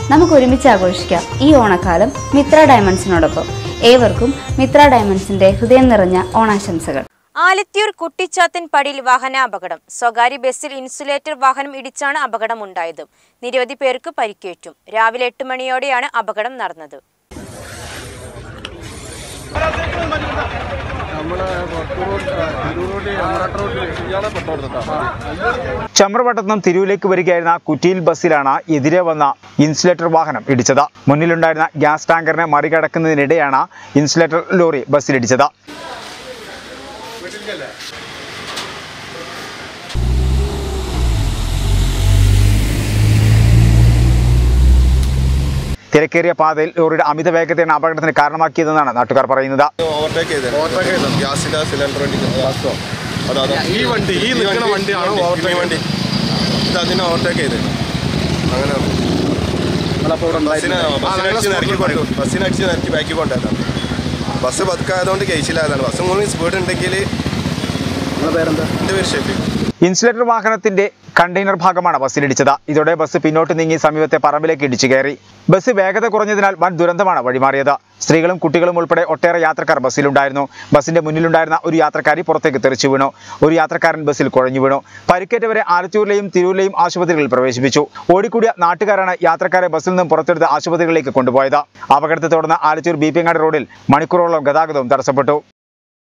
നമുക്ക് ഒരുമിച്ച് ആഘോഷിക്കാം ഈ ഓണക്കാലം മിത്ര ഡയമണ്ട്സിനോടൊപ്പം. ഏവർക്കും മിത്ര ഡയമണ്ട്സിന്റെ ഹൃദയം നിറഞ്ഞ ഓണാശംസകൾ. ആലത്തിയൂർ കുട്ടിച്ചാത്തൻ പടിയിൽ വാഹനാപകടം. സ്വകാര്യ ബസ്സിൽ ഇൻസുലേറ്റർ വാഹനം ഇടിച്ചാണ് അപകടമുണ്ടായത്. നിരവധി പേർക്ക് പരിക്കേറ്റു. രാവിലെ 8 മണിയോടെയാണ് അപകടം നടന്നത്. ചമ്രവട്ടത്ത് നിന്നും തിരൂരിലേക്ക് വരികയായിരുന്ന കുറ്റിയിൽ ബസ്സിലാണ് എതിരെ വന്ന ഇൻസുലേറ്റർ വാഹനം ഇടിച്ചത്. മുന്നിലുണ്ടായിരുന്ന ഗ്യാസ് ടാങ്കറിനെ മറികടക്കുന്നതിനിടെയാണ് ഇൻസുലേറ്റർ ലോറി ബസ്സിലിടിച്ചത്. തിരക്കേറിയ പാതയിൽ ലോറിയുടെ അമിത വേഗതയാണ് അപകടത്തിന് കാരണമാക്കിയതെന്നാണ് നാട്ടുകാർ പറയുന്നത്. ബസ് പതുക്കായതുകൊണ്ട് കേസിലായതാണ്. ബസ് മുഴുവൻ സ്പീഡ് ഉണ്ടെങ്കിൽ ഇൻസുലേറ്റർ വാഹനത്തിന്റെ കണ്ടെയ്നർ ഭാഗമാണ് ബസ്സിലിടിച്ചത്. ഇതോടെ ബസ് പിന്നോട്ട് നീങ്ങി സമീപത്തെ പറമ്പിലേക്ക് ഇടിച്ചു കയറി. ബസ് വേഗത കുറഞ്ഞതിനാൽ വൻ ദുരന്തമാണ് വഴിമാറിയത്. സ്ത്രീകളും കുട്ടികളും ഉൾപ്പെടെ ഒട്ടേറെ യാത്രക്കാർ ബസ്സിലുണ്ടായിരുന്നു. ബസിന്റെ മുന്നിലുണ്ടായിരുന്ന ഒരു യാത്രക്കാരി പുറത്തേക്ക് തെറിച്ചു വീണു. ഒരു യാത്രക്കാരൻ ബസ്സിൽ കുഴഞ്ഞു വീണു. പരിക്കേറ്റവരെ ആലത്തൂരിലെയും തിരൂരിലെയും ആശുപത്രികളിൽ പ്രവേശിപ്പിച്ചു. ഓടിക്കൂടിയ നാട്ടുകാരാണ് യാത്രക്കാരെ ബസ്സിൽ നിന്നും പുറത്തെടുത്ത് ആശുപത്രികളിലേക്ക് കൊണ്ടുപോയത്. അപകടത്തെ തുടർന്ന് ആലത്തൂർ ബിപിങ്ങാട് റോഡിൽ മണിക്കൂറോളം ഗതാഗതവും തടസ്സപ്പെട്ടു.